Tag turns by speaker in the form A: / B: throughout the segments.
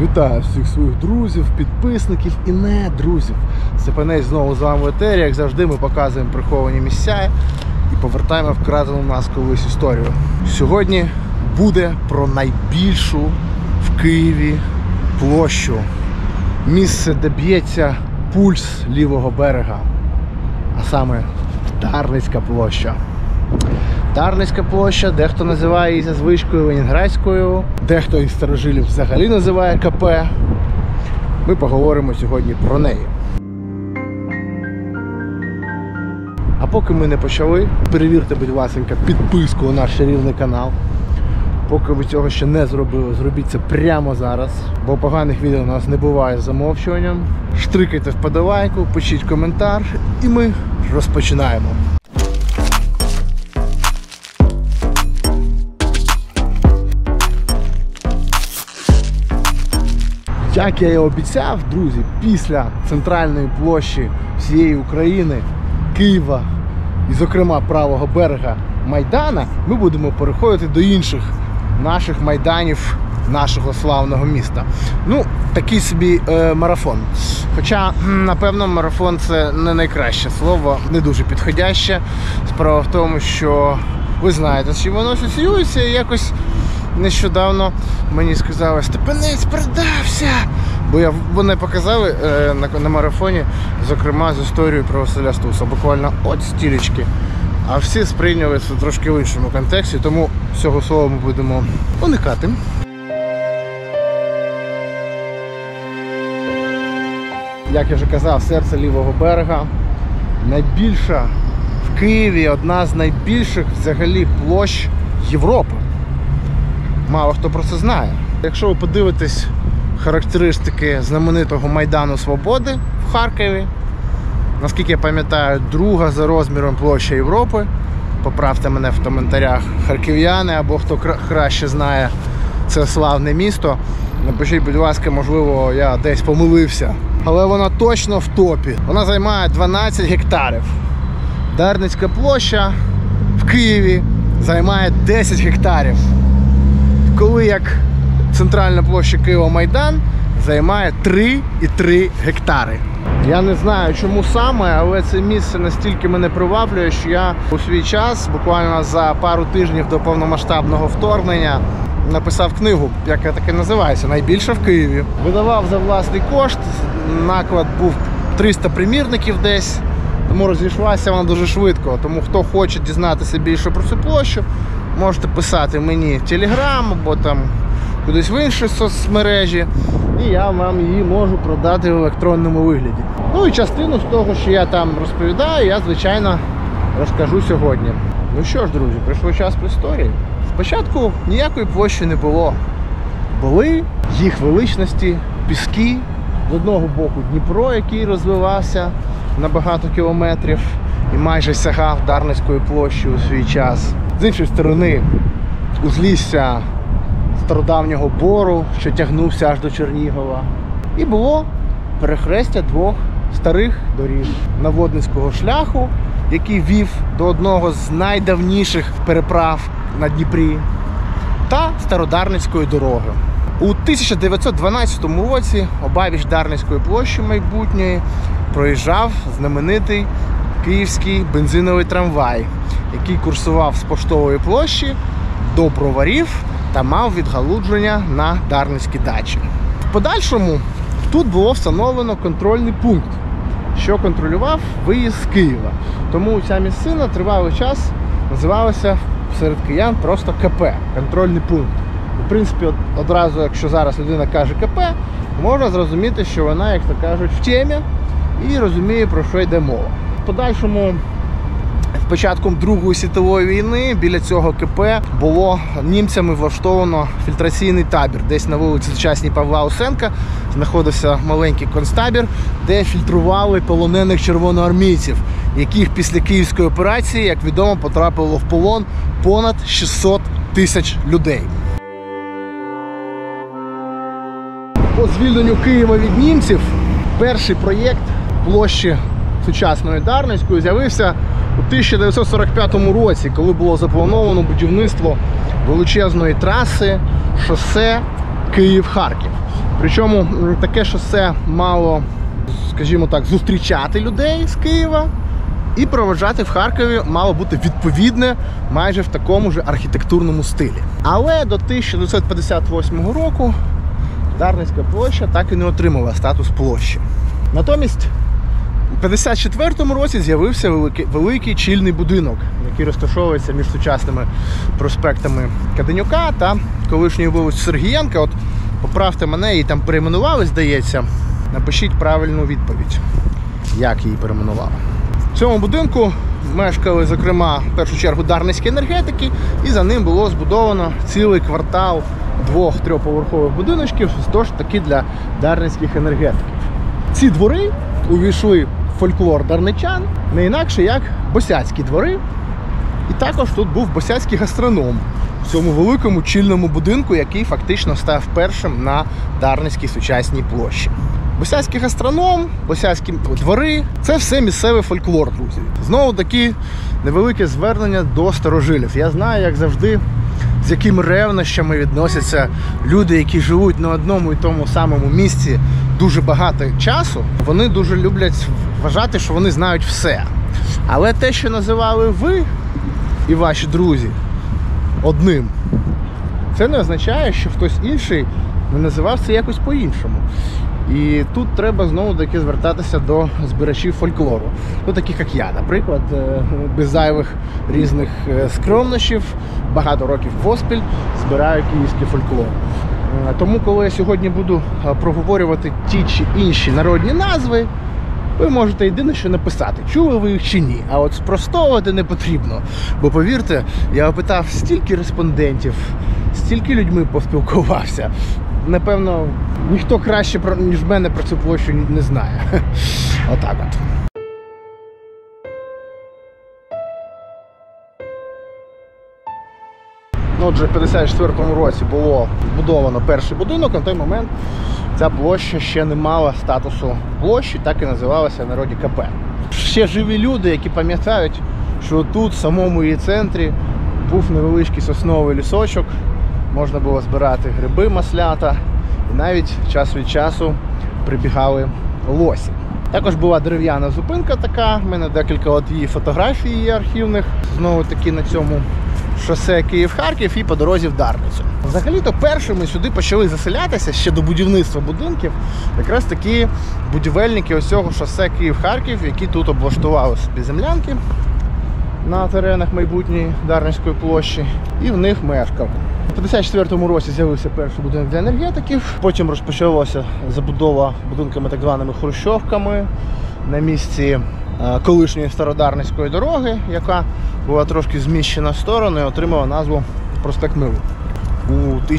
A: Вітаю всіх своїх друзів, підписників і не друзів. Степанець знову з вами в етері. Як завжди, ми показуємо приховані місця і повертаємо вкрадену в нас колись історію. Сьогодні буде про найбільшу в Києві площу. Місце, де б'ється пульс лівого берега, а саме Дарницька площа. Дарницька площа, дехто називає її за звичкою Ленінградською, дехто із старожилів взагалі називає КП. Ми поговоримо сьогодні про неї. А поки ми не почали, перевірте, будь ласка, підписку на наш чарівний канал. Поки ви цього ще не зробили, зробіть це прямо зараз, бо поганих відео у нас не буває з замовчуванням. Штрикайте вподобайку, пишіть коментар і ми розпочинаємо. Як я і обіцяв, друзі, після центральної площі всієї України, Києва і, зокрема, правого берега Майдана, ми будемо переходити до інших наших майданів нашого славного міста. Ну, такий собі марафон. Хоча, напевно, марафон – це не найкраще слово, не дуже підходяще. Справа в тому, що ви знаєте, з чим воно асоціюється, і якось нещодавно мені сказали: Степанець продався! Бо вони показали на марафоні, зокрема, з історією про Василя Стуса. Буквально от стілечки. А всі сприйняли це трошки в іншому контексті, тому цього слова ми будемо уникати. Як я вже казав, серце лівого берега. Найбільша в Києві, одна з найбільших взагалі площ Європи. Мало хто про це знає. Якщо ви подивитесь характеристики знаменитого Майдану Свободи в Харкові, наскільки я пам'ятаю, друга за розміром площа Європи. Поправте мене в коментарях, харків'яни або хто краще знає це славне місто. Напишіть, будь ласка, можливо, я десь помилився. Але вона точно в топі. Вона займає 12 гектарів. Дарницька площа в Києві займає 10 гектарів. Коли як центральна площа Києва Майдан займає 3,3 гектари. Я не знаю, чому саме, але це місце настільки мене приваблює, що я у свій час, буквально за пару тижнів до повномасштабного вторгнення, написав книгу, яка так і називається «Найбільша в Києві». Видавав за власний кошт, наклад був 300 примірників десь, тому розійшлася вона дуже швидко. Тому хто хоче дізнатися більше про цю площу, можете писати мені в Телеграм або там кудись в інші соцмережі, і я вам її можу продати в електронному вигляді. Ну і частину з того, що я там розповідаю, я, звичайно, розкажу сьогодні. Ну що ж, друзі, прийшло час по історії. Спочатку ніякої площі не було. Були їх величності піски. З одного боку Дніпро, який розвивався на багато кілометрів і майже сягав Дарницької площі у свій час. З іншої сторони узлісся стародавнього Бору, що тягнувся аж до Чернігова. І було перехрестя двох старих доріг: Наводницького шляху, який вів до одного з найдавніших переправ на Дніпрі, та Стародарницької дороги. У 1912 році обабіч Дарницької площі майбутньої проїжджав знаменитий київський бензиновий трамвай, який курсував з Поштової площі до Броварів та мав відгалудження на Дарницькі дачі. В подальшому тут було встановлено контрольний пункт, що контролював виїзд з Києва. Тому ця місцина тривалий час називалася серед киян просто КП – контрольний пункт. В принципі, одразу, якщо зараз людина каже КП, можна зрозуміти, що вона, як то кажуть, в темі і розуміє, про що йде мова. В подальшому, з початком Другої світової війни, біля цього КП було німцями влаштовано фільтраційний табір. Десь на вулиці сучасній Павла Усенка знаходився маленький концтабір, де фільтрували полонених червоноармійців, яких після Київської операції, як відомо, потрапило в полон понад 600 тисяч людей. По звільненню Києва від німців перший проєкт площі сучасної Дарницької з'явився у 1945 році, коли було заплановано будівництво величезної траси шосе Київ-Харків. Причому таке шосе мало, скажімо так, зустрічати людей з Києва і проводжати в Харкові мало бути відповідне майже в такому ж архітектурному стилі. Але до 1958 року Дарницька площа так і не отримала статус площі. Натомість у 1954 році з'явився великий чільний будинок, який розташовується між сучасними проспектами Каденюка та колишньою вулицею Сергієнка. От поправте мене, її там перейменували, здається. Напишіть правильну відповідь, як її перейменували. В цьому будинку мешкали, зокрема, в першу чергу дарницькі енергетики, і за ним було збудовано цілий квартал 2-3-поверхових будиночків, тож таки для дарницьких енергетиків. Ці двори увійшли в фольклор дарничан не інакше, як босяцькі двори. І також тут був босяцький гастроном в цьому великому чільному будинку, який фактично став першим на Дарницькій сучасній площі. Босяцький гастроном, босяцькі двори – це все місцевий фольклор, друзі. Знову таки невелике звернення до старожилів. Я знаю, як завжди, з якими ревнощами відносяться люди, які живуть на одному і тому самому місці дуже багато часу. Вони дуже люблять вважати, що вони знають все. Але те, що називали ви і ваші друзі одним, це не означає, що хтось інший не називав це якось по-іншому. І тут треба знову-таки звертатися до збирачів фольклору. Ну, таких як я, наприклад, без зайвих різних скромнощів, багато років поспіль збираю київський фольклор. Тому, коли я сьогодні буду проговорювати ті чи інші народні назви, ви можете єдине що написати, чули ви їх чи ні. А от спростовувати не потрібно. Бо, повірте, я опитав стільки респондентів, стільки людьми поспілкувався. Напевно, ніхто краще, ніж мене, про цю площу не знає. Отак от. Отже, в 1954 році було збудовано перший будинок, на той момент ця площа ще не мала статусу площі, так і називалася в народі КП. Ще живі люди, які пам'ятають, що тут, в самому її центрі, був невеличкий сосновий лісочок, можна було збирати гриби, маслята, і навіть час від часу прибігали лосі. Також була дерев'яна зупинка така, в мене декілька от її фотографій є архівних, знову таки на цьому шосе Київ-Харків і по дорозі в Дарницю. Взагалі-то першими сюди почали заселятися ще до будівництва будинків якраз такі будівельники ось цього шосе Київ-Харків, які тут облаштували собі землянки на теренах майбутньої Дарницької площі, і в них мешкав. У 1954 році з'явився перший будинок для енергетиків, потім розпочалася забудова будинками так званими хрущовками на місці колишньої Стародарницької дороги, яка була трошки зміщена в сторону і отримала назву Проспект Миру. У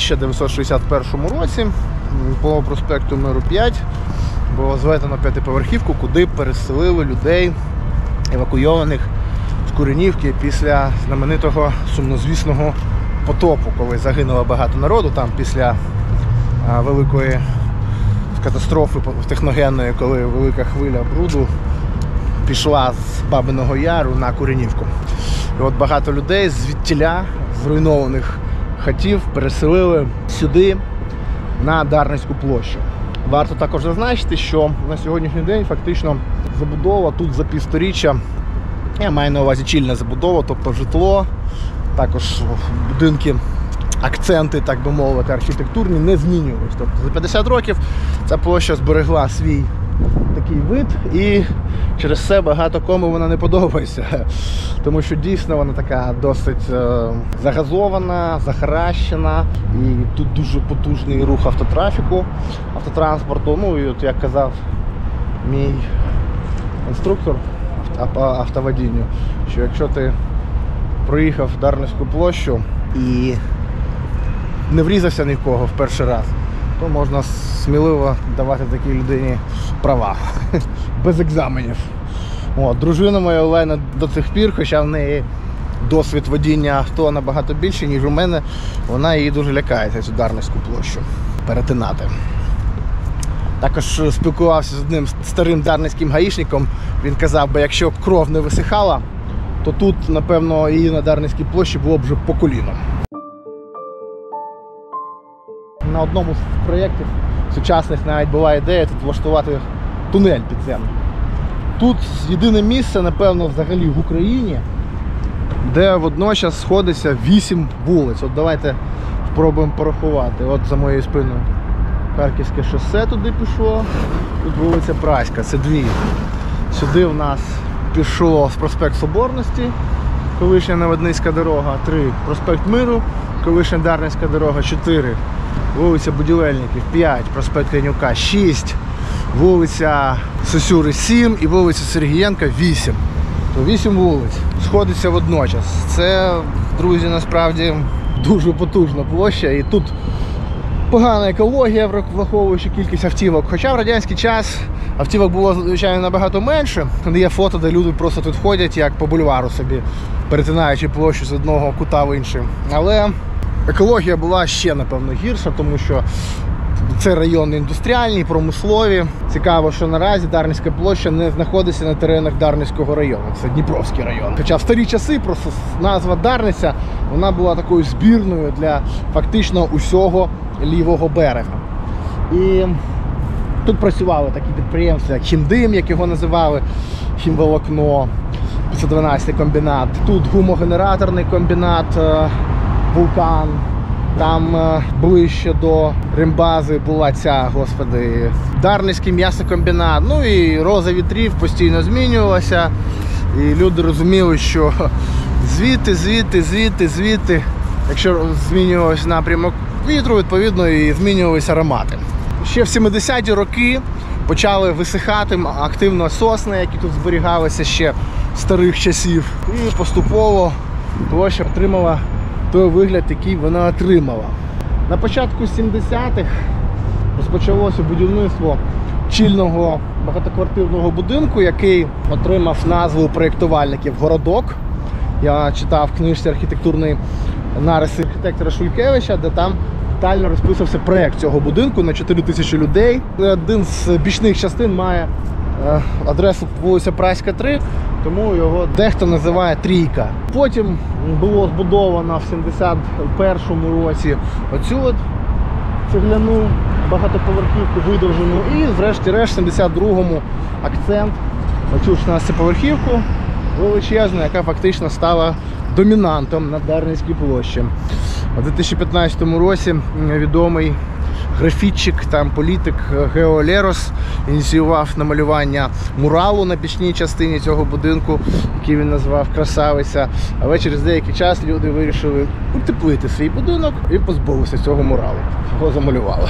A: 1961 році по проспекту Миру 5 було зведено п'ятиповерхівку, куди переселили людей, евакуйованих з Куренівки після знаменитого сумнозвісного потопу, коли загинуло багато народу, там після великої катастрофи техногенної, коли велика хвиля бруду пішла з Бабиного Яру на Куренівку. І от багато людей звідтіля зруйнованих хатів переселили сюди, на Дарницьку площу. Варто також зазначити, що на сьогоднішній день фактично забудова тут за півсторіччя, я маю на увазі чільна забудова, тобто житло, також будинки, акценти, так би мовити, архітектурні не змінювалися. Тобто за 50 років ця площа зберегла свій такий вид, і через це багато кому вона не подобається, тому що дійсно вона така досить загазована, захаращена, і тут дуже потужний рух автотранспорту. Ну і от як казав мій інструктор по автоводінню, що якщо ти проїхав Дарницьку площу і не врізався ні в кого в перший раз, то можна сміливо давати такій людині права, без екзаменів. От, дружина моя Олена до цих пір, хоча в неї досвід водіння авто набагато більше, ніж у мене, вона її дуже лякається, цю Дарницьку площу перетинати. Також спілкувався з одним старим дарницьким гаїшником, він казав, бо якщо б кров не висихала, то тут, напевно, її на Дарницькій площі було б вже по коліно. На одному з проєктів сучасних навіть була ідея тут влаштувати тунель підземний. Тут єдине місце, напевно, взагалі в Україні, де водночас сходиться 8 вулиць. От давайте спробуємо порахувати. От за моєю спиною Харківське шосе туди пішло, тут вулиця Праська, це 2. Сюди в нас пішло з проспект Соборності, колишня Новодницька дорога, 3. Проспект Миру, колишня Дарницька дорога, 4. Вулиця Будівельників, 5. Проспект Янюка, 6. Вулиця Сосюри, 7. І вулиця Сергієнка, 8. То 8 вулиць сходиться водночас. Це, друзі, насправді дуже потужна площа. І тут погана екологія, враховуючи кількість автівок. Хоча в радянський час автівок було, звичайно, набагато менше. Є фото, де люди просто тут ходять, як по бульвару собі, перетинаючи площу з одного кута в інший. Але екологія була ще, напевно, гірша, тому що це райони індустріальні, промислові. Цікаво, що наразі Дарницька площа не знаходиться на теренах Дарницького району. Це Дніпровський район. Хоча в старі часи просто назва Дарниця, вона була такою збірною для фактично усього лівого берега. І тут працювали такі підприємства, як Хімдим, як його називали, Хімволокно, 512 комбінат. Тут гумогенераторний комбінат Вулкан. Там ближче до Римбази була ця, господи, Дарницький м'ясокомбінат. Ну і роза вітрів постійно змінювалася. І люди розуміли, що звідти, якщо змінювався напрямок вітру, відповідно і змінювалися аромати. Ще в 70-ті роки почали висихати активно сосни, які тут зберігалися ще з старих часів. І поступово площа отримала той вигляд, який вона отримала. На початку 70-х розпочалося будівництво чільного багатоквартирного будинку, який отримав назву проєктувальників «Городок». Я читав в книжці архітектурної нариси архітектора Шулькевича, де там детально розписався проєкт цього будинку на 4000 людей. Один з бічних частин має адресу вулиця Праська, 3, тому його дехто називає Трійка. Потім було збудовано в 71-му році оцю от цегляну багатоповерхівку видовжену і врешті-решт в 72-му акцент оцю 16-поверхівку величезну, яка фактично стала домінантом на Дарницькій площі. У 2015 році відомий графітчик, там політик Гео Лерос ініціював намалювання муралу на бічній частині цього будинку, який він назвав «Красавиця». Але через деякий час люди вирішили утеплити свій будинок і позбулися цього муралу. Його замалювали.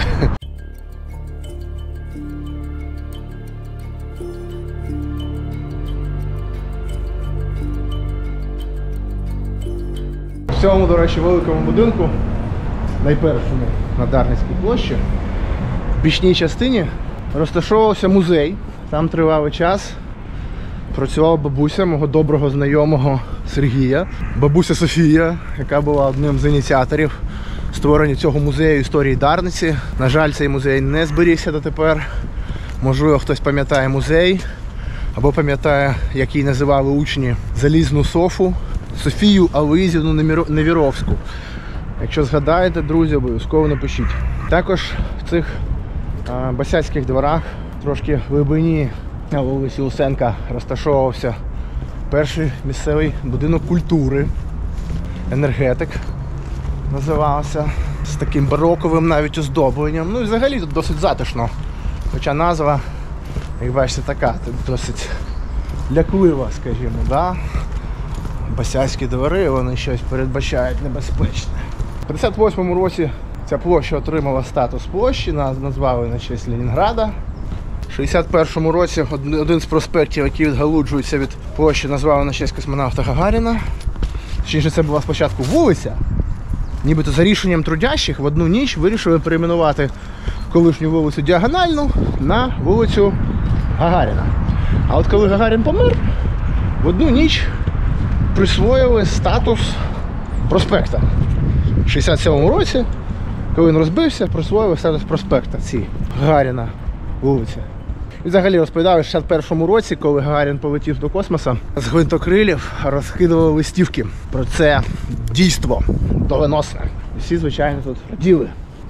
A: В цьому, до речі, великому будинку, найпершому на Дарницькій площі, в бічній частині розташовувався музей. Там тривалий час працювала бабуся мого доброго знайомого Сергія, бабуся Софія, яка була одним з ініціаторів створення цього музею історії Дарниці. На жаль, цей музей не зберігся дотепер. Можливо, хтось пам'ятає музей, або пам'ятає, як її називали учні, Залізну Софу, Софію Алоїзівну Невіровську. Якщо згадаєте, друзі, обов'язково напишіть. Також в цих басяцьких дворах, трошки в глибині на вулиці Усенка, розташовувався перший місцевий будинок культури, енергетик називався, з таким бароковим навіть оздобленням. Ну і взагалі тут досить затишно. Хоча назва, як бачите, така, досить ляклива, скажімо, да? Басяцькі двори, вони щось передбачають небезпечне. У 1958 році ця площа отримала статус площі, назвали на честь Ленінграда. У 1961 році один з проспектів, який відгалуджується від площі, назвали на честь космонавта Гагаріна. Точніше, це була спочатку вулиця. Нібито за рішенням трудящих в одну ніч вирішили перейменувати колишню вулицю Діагональну на вулицю Гагаріна. А от коли Гагарін помер, в одну ніч присвоїли статус проспекта. У 67-му році, коли він розбився, присвоїли статус проспекта цій Гагаріна вулиці. І взагалі розповідали, що в 61-му році, коли Гагарін полетів до космосу, з гвинтокрилів розкидували листівки про це дійство доленосне. І всі, звичайно, тут раділи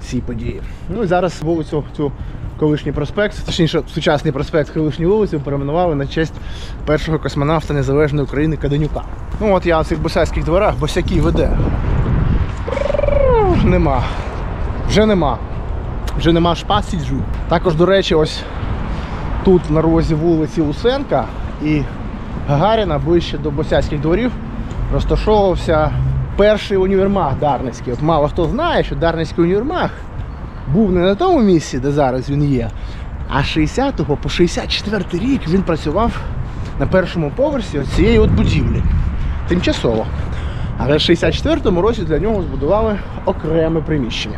A: цій події. Ну і зараз вулицю цю колишній проспект, точніше сучасний проспект колишньої вулиці перейменували на честь першого космонавта Незалежної України Каденюка. Ну от я у цих босяцьких дворах, босяки веде. Нема. Вже нема шпас сіджу. Також, до речі, ось тут на розі вулиці Лусенка і Гагаріна, ближче до босяцьких дворів, розташовувався перший універмаг Дарницький. От мало хто знає, що Дарницький універмаг був не на тому місці, де зараз він є, а з 60-го по 64-й рік він працював на першому поверсі цієї от будівлі. Тимчасово. Але в 64-му році для нього збудували окреме приміщення.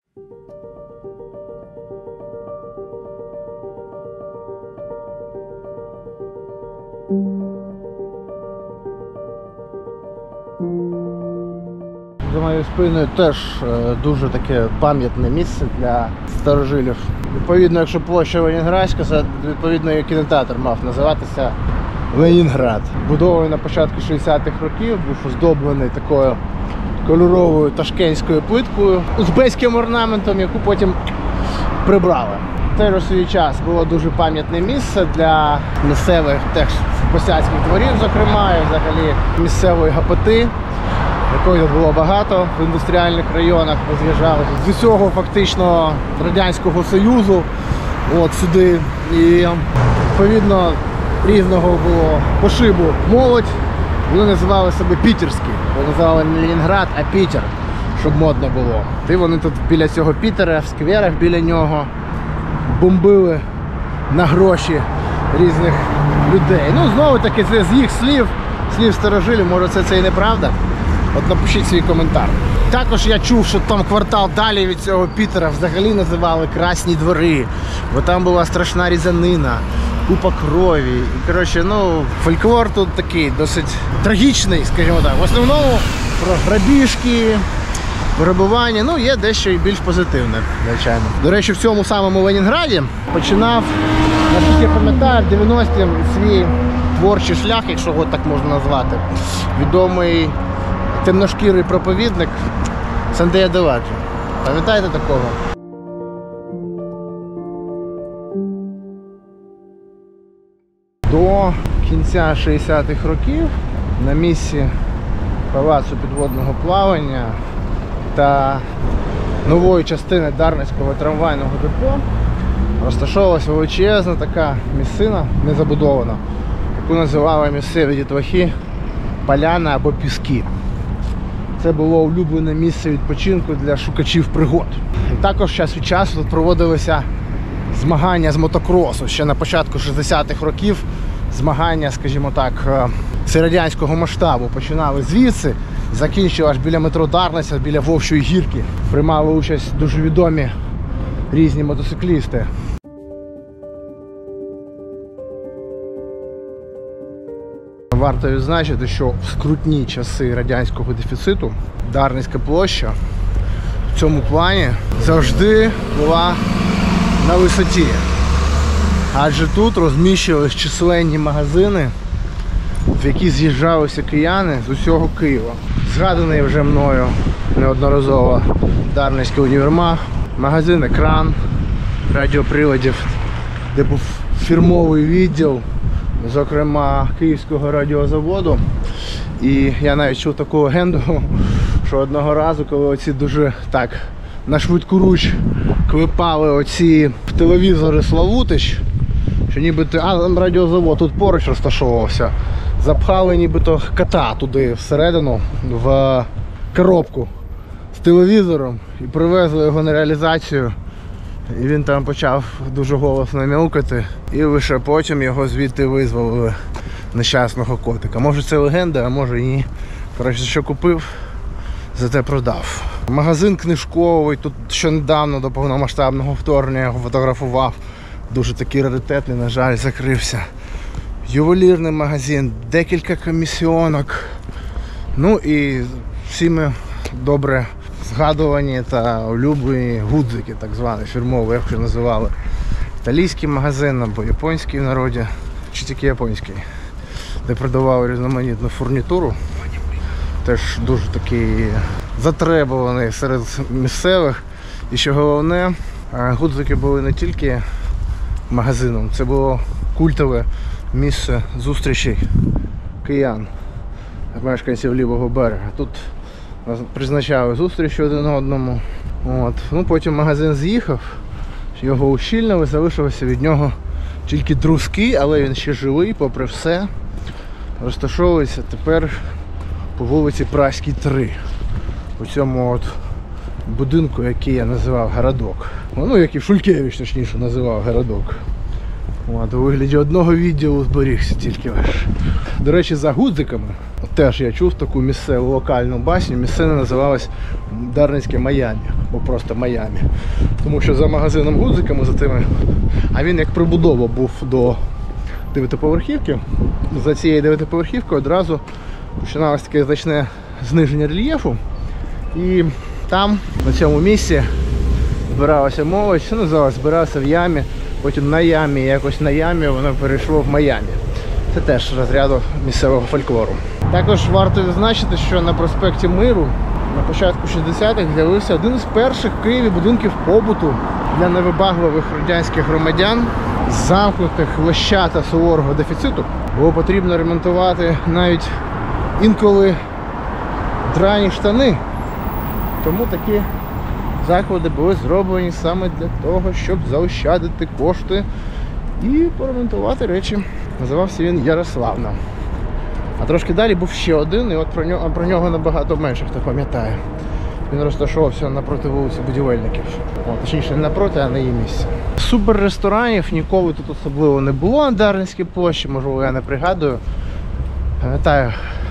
A: За моєю спиною теж дуже таке пам'ятне місце для старожилів. Відповідно, якщо площа Ленінградська, це відповідно і кінотеатр мав називатися Ленінград. Будований на початку 60-х років, був оздоблений такою кольоровою ташкентською плиткою, узбецьким орнаментом, яку потім прибрали. Теж у свій час було дуже пам'ятне місце для місцевих теж босяцьких дворів, зокрема, і взагалі місцевої гапоти, якої тут було багато в індустріальних районах, роз'їжджали з усього фактично Радянського Союзу от сюди. І відповідно різного було пошибу молодь. Вони називали себе Пітерські. Вони називали не Ленінград, а Пітер, щоб модно було. І вони тут біля цього Пітера, в скверах біля нього бомбили на гроші різних людей. Ну, знову таки, це з їх слів старожилів, може це і неправда. От напишіть свій коментар. Також я чув, що там квартал далі від цього Пітера взагалі називали Красні двори, бо там була страшна різанина, купа крові. І, коротше, ну, фольклор тут такий досить трагічний, скажімо так. В основному про грабіжки, грабування, ну, є дещо і більш позитивне, звичайно. До речі, в цьому самому Ленінграді починав, наскільки я пам'ятаю, в 90-ті свій творчий шлях, якщо його так можна назвати, відомий темношкірий проповідник Сандея Деладжо. Пам'ятаєте такого? До кінця 60-х років на місці палацу підводного плавання та нової частини Дарницького трамвайного депо розташовувалася величезна така місцина, незабудована, яку називали місцеві дітлахи Поляна або Піски. Це було улюблене місце відпочинку для шукачів пригод. І також час від часу тут проводилися змагання з мотокросу. Ще на початку 60-х років змагання, скажімо так, всерадянського масштабу. Починали звідси, закінчили аж біля метро Дарниця, біля Вовчої гірки. Приймали участь дуже відомі різні мотоциклісти. Варто відзначити, що в скрутні часи радянського дефіциту Дарницька площа в цьому плані завжди була на висоті. Адже тут розміщувались численні магазини, в які з'їжджалися кияни з усього Києва. Згаданий вже мною неодноразово Дарницький універмаг, магазин «Екран», радіоприладів, де був фірмовий відділ, зокрема Київського радіозаводу. І я навіть чув таку легенду, що одного разу, коли оці дуже так на швидку руч клепали оці телевізори Славутич, що нібито радіозавод тут поруч розташовувався, запхали нібито кота туди всередину в коробку з телевізором і привезли його на реалізацію. І він там почав дуже голосно мяукати, і лише потім його звідти визволили, нещасного котика. Може це легенда, а може і ні. Коротше, що купив, зате продав. Магазин книжковий, тут ще недавно до повномасштабного вторгнення його фотографував. Дуже такий раритетний, на жаль, закрився. Ювелірний магазин, декілька комісіонок. Ну і всіми добре згадувані та улюблені гудзики, так звані, фірмові, як вже називали. Італійський магазин або японський в народі, чи тільки японський, де продавали різноманітну фурнітуру. Теж дуже такий затребуваний серед місцевих І що головне, гудзики були не тільки магазином, це було культове місце зустрічей киян, мешканців лівого берега. Тут призначали зустрічі один одному. Ну, потім магазин з'їхав, його ущільнили, залишилося від нього тільки друзки, але він ще живий, попри все. Розташовується тепер по вулиці Праській, 3. У цьому будинку, який я називав Городок. Ну, який Шулькевич, точніше, називав Городок. У вигляді одного відділу зберігся тільки лише. До речі, за гудзиками теж я чув таку місцеву локальну басню. Місце називалось Дарницьке Майамі, або просто Майамі. Тому що за магазином гудзиками, за тими, а він як прибудова був до 9-поверхівки, за цією 9-поверхівкою одразу починалося таке значне зниження рельєфу. І там, на цьому місці, збиралася молодь, що називалося, збирався в ямі, потім на ямі, якось на ямі воно перейшло в Майамі. Це теж розряду місцевого фольклору. Також варто відзначити, що на проспекті Миру на початку 60-х з'явився один із перших в Києві будинків побуту для невибагливих радянських громадян, замкнутих лещата суворого дефіциту. Було потрібно ремонтувати навіть інколи драні штани. Тому такі заклади були зроблені саме для того, щоб заощадити кошти і поремонтувати речі. Називався він Ярославна. А трошки далі був ще один, і от про нього набагато менше хто пам'ятає. Він розташовувався напроти вулиці Будівельників. Точніше, не напроти, а на її місці. Супер ресторанів ніколи тут особливо не було на Дарницькій площі, можливо, я не пригадую. Пам'ятаю,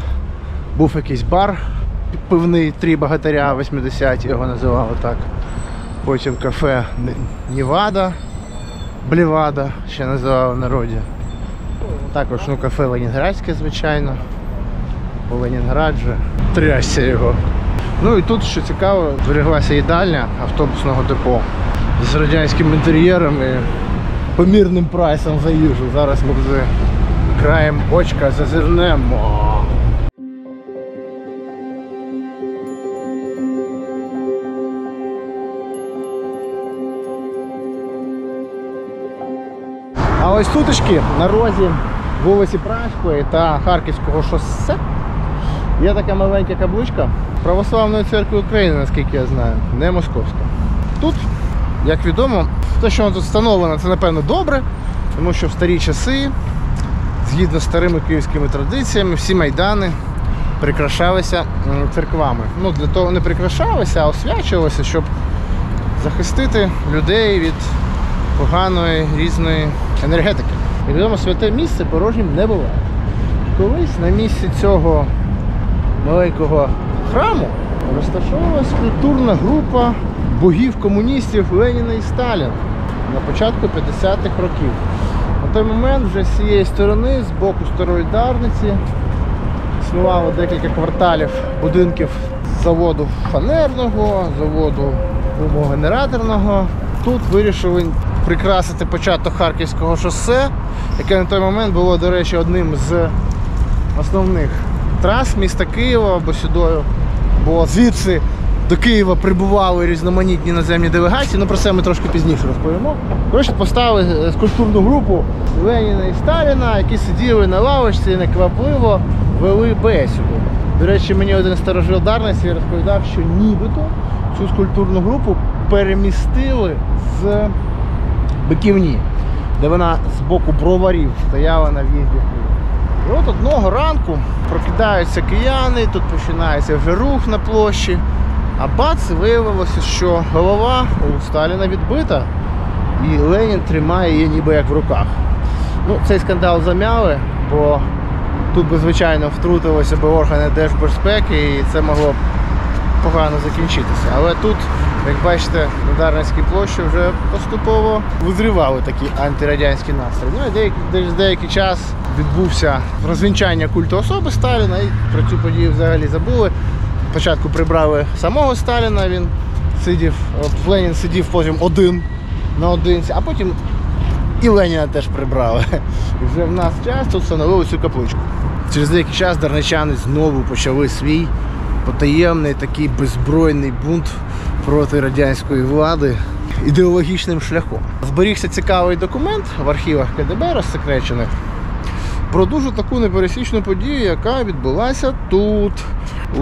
A: був якийсь бар пивний, 3 богатиря, 80-ті його називали так. Потім кафе Невада, Блівада, ще називали в народі. Також кафе Ленінградське, звичайно. По Ленінград же. Трясся його. Ну і тут, що цікаво, зберіглася їдальня автобусного депо з радянським інтер'єром і помірним прайсом за їжу. Зараз ми вже краєм очка зазирнемо. А ось туточки на розі вулиці Пражської та Харківського шосе є така маленька каблучка Православної церкви України, наскільки я знаю, не московська. Тут, як відомо, те, що воно тут встановлено, це напевно добре, тому що в старі часи, згідно з старими київськими традиціями, всі майдани прикрашалися церквами. Ну, для того не прикрашалися, а освячувалися, щоб захистити людей від поганої різної енергетики. І відомо, святе місце порожнім не буває. Колись на місці цього маленького храму розташовувалась культурна група богів-комуністів Леніна і Сталіна на початку 50-х років. На той момент вже з цієї сторони, з боку Старої Дарниці, існувало декілька кварталів будинків заводу фанерного, заводу генераторного. Тут вирішили прикрасити початок Харківського шосе, яке на той момент було, до речі, одним з основних трас міста Києва, бо сюдою, бо звідси до Києва прибували різноманітні наземні делегації, ну про це ми трошки пізніше розповімо. Коротше, поставили скульптурну групу Леніна і Сталіна, які сиділи на лавочці і неквапливо вели бесіду. До речі, мені один старожил Дарниці розповідав, що нібито цю скульптурну групу перемістили з Биківні, де вона з боку Броварів стояла на в'їзді в Київ. І от одного ранку прокидаються кияни, тут починається вже рух на площі, а бац, виявилося, що голова у Сталіна відбита, і Ленін тримає її ніби як в руках. Ну, цей скандал зам'яли, бо тут би, звичайно, втрутилися б органи держбезпеки, і це могло б погано закінчитися. Але тут, як бачите, на Дарницькій площі вже поступово визрівали такі антирадянські настрої. Ну і деякий час відбувся розвінчання культу особи Сталіна, і про цю подію взагалі забули. Спочатку прибрали самого Сталіна, він сидів, Ленін сидів потім один наодинці, а потім і Леніна теж прибрали. І вже в нас час тут встановили цю капличку. Через деякий час дарничани знову почали свій потаємний такий беззбройний бунт проти радянської влади ідеологічним шляхом. Зберігся цікавий документ в архівах КДБ розсекречених про дуже таку непересічну подію, яка відбулася тут у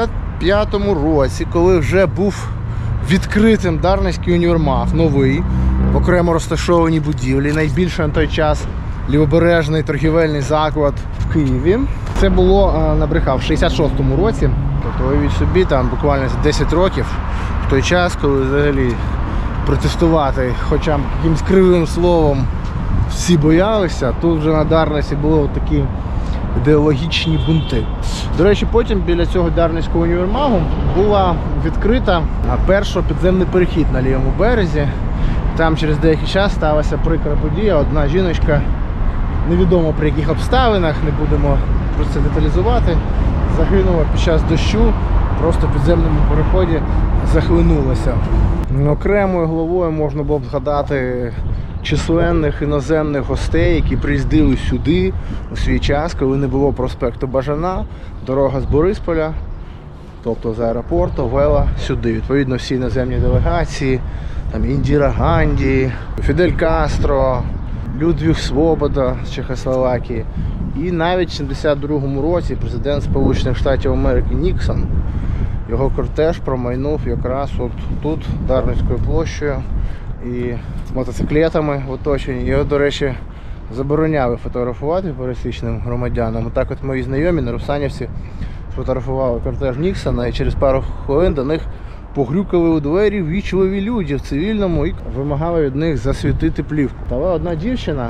A: 65-му році, коли вже був відкритим Дарницький універмаг, новий, в окремо розташованій будівлі, найбільший на той час лівобережний торгівельний заклад в Києві. Це було, набрехав, в 66-му році. Тобто, уявіть собі, там буквально за 10 років, в той час, коли взагалі протестувати хоча б якимось кривим словом всі боялися, тут вже на Дарниці були такі ідеологічні бунти. До речі, потім біля цього Дарницького універмагу була відкрита перший підземний перехід на лівому березі. Там через деякий час сталася прикра подія. Одна жіночка, невідомо при яких обставинах, не будемо про це деталізувати, загинула під час дощу, просто в підземному переході захлинулася. Окремою головою можна було б згадати численних іноземних гостей, які приїздили сюди у свій час, коли не було проспекту Бажана, дорога з Борисполя, тобто з аеропорту, вела сюди. Відповідно, всі іноземні делегації, там Індіра Ганді, Фідель Кастро, Людвіг Свобода з Чехословакії. І навіть в 72-му році президент Сполучених Штатів Америки Ніксон, його кортеж промайнув якраз от тут, Дарницькою площею, і з мотоциклетами в оточенні. Його, до речі, забороняли фотографувати пересічним громадянам. Так от мої знайомі на Русанівці фотографували кортеж Ніксона, і через пару хвилин до них погрюкали у двері ввічливі люди в цивільному і вимагали від них засвітити плівку. Але одна дівчина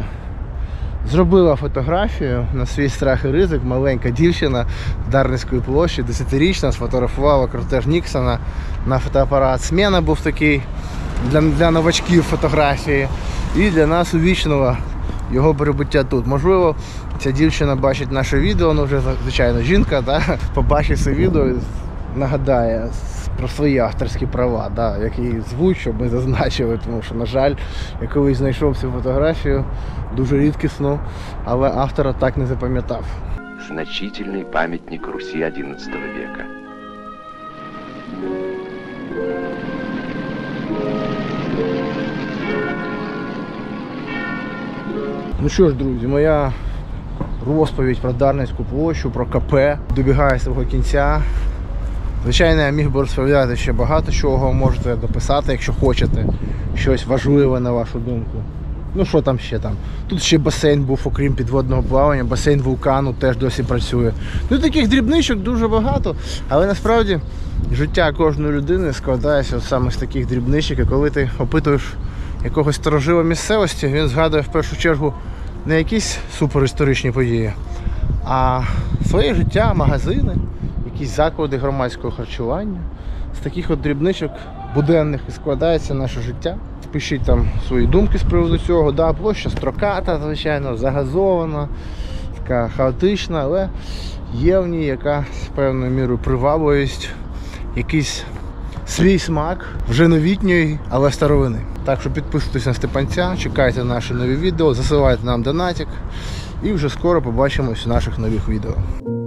A: зробила фотографію на свій страх і ризик. Маленька дівчина з Дарницької площі, 10-річна, сфотографувала кортеж Ніксона на фотоапарат. Смена був такий для новачків фотографії. І для нас увічнила його прибуття тут. Можливо, ця дівчина бачить наше відео, ну вже, звичайно, жінка, да? Побачить це відео і нагадає про свої авторські права, да? Які звуть, щоб ми зазначили, тому що, на жаль, я колись знайшов цю фотографію, дуже рідкісну, але автора так не запам'ятав.
B: Значительный памятник Руси XI века.
A: Ну що ж, друзі, моя розповідь про Дарницьку площу, про КП добігає свого кінця. Звичайно, я міг би розповідати ще багато чого, можете дописати, якщо хочете, щось важливе на вашу думку. Ну що там ще там? Тут ще басейн був, окрім підводного плавання, басейн вулкану теж досі працює. Ну таких дрібничок дуже багато, але насправді життя кожної людини складається саме з таких дрібничок, і коли ти опитуєш якогось старожила місцевості, він згадує в першу чергу не якісь суперісторичні події, а своє життя, магазини, якісь заклади громадського харчування. З таких от дрібничок буденних і складається наше життя. Пишіть там свої думки з приводу цього. Да, площа строката, звичайно, загазована, така хаотична, але є в ній яка з певною мірою привабливість, якийсь свій смак вже новітньої, але старовини. Так що підписуйтесь на Степанця, чекайте наші нові відео, засилайте нам донатик і вже скоро побачимось в наших нових відео.